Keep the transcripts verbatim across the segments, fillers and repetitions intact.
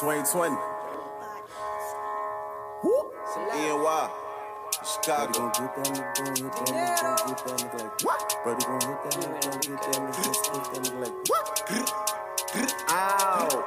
twenty twenty. Whoop. E N Y. Chicago. Brody gon' get that nigga, gon' hit that nigga, gon' get that nigga like what? Brody gon' hit that nigga, gon' get that nigga, gon' split that nigga like what? Ow.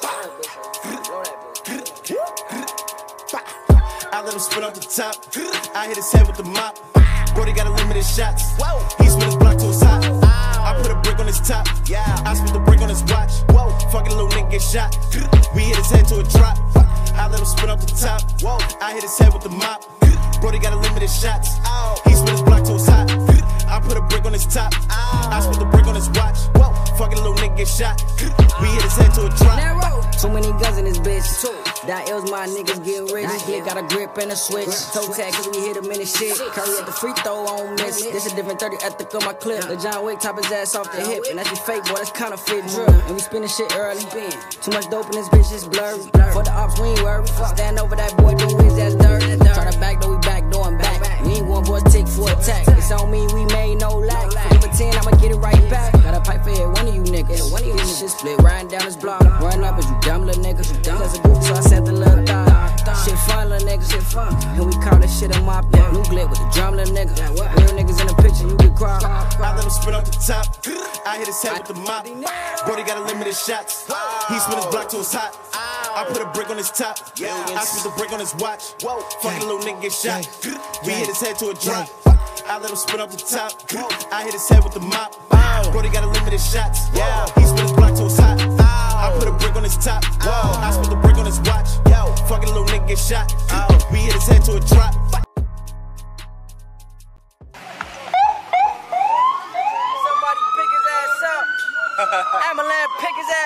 I let him spin off the top. I hit his head with the mop. Brody got a limited shots. He spin his block to his hot. I put a brick on his top. I spit the brick on his watch. Fucking little nigga get shot. We hit his head to a drop. I let him spin off the top. I hit his head with the mop. Brody got a limited shots. He spin his block to his hot. I put a brick on his top. I spit the brick on his watch. Fucking little nigga get shot. We hit his head to a drop. Too many guns in this bitch. That L's my niggas get rich. Glick got a grip and a switch. Toe tag cause we hit him in the shit. Curry at the free throw on miss. This a different thirty ethic on my clip. The John Wick top his ass off the hip. And that's your fake boy, that's counterfeit drip. And we spinning shit early. Too much dope in this bitch, it's blurry. For the ops, we ain't worried. Stand over that boy, do his ass dirty. Try to back, though we back, doing back. We ain't going boys tick for attack. It's on me, we made no lack. Give a ten, I'ma get it right back. Got a pipe for every one of you niggas. One of you niggas shit split, riding down this block. Run up as you dumb little niggas. You dumb as a goof, so I sent the little dog. Shit fun, little niggas, shit fun. And we call this shit a mop. New Glick with the drum, little nigga. Real niggas in the picture, you get cry. I let him spin off the top. I hit his head with the mop. Brody got a limited shots. He spin his block to his hot. I put a brick on his top. I spit the brick on his watch. Fucking little nigga get shot. We hit his head to a drop. I let him spin off the top. I hit his head with the mop. Brody got a limited shots. He spin his block to his hot. I put a brick on his top. I spit the brick on his watch. Fucking little nigga get shot. We hit his head to a drop. Somebody pick his ass up. Amalan, pick his ass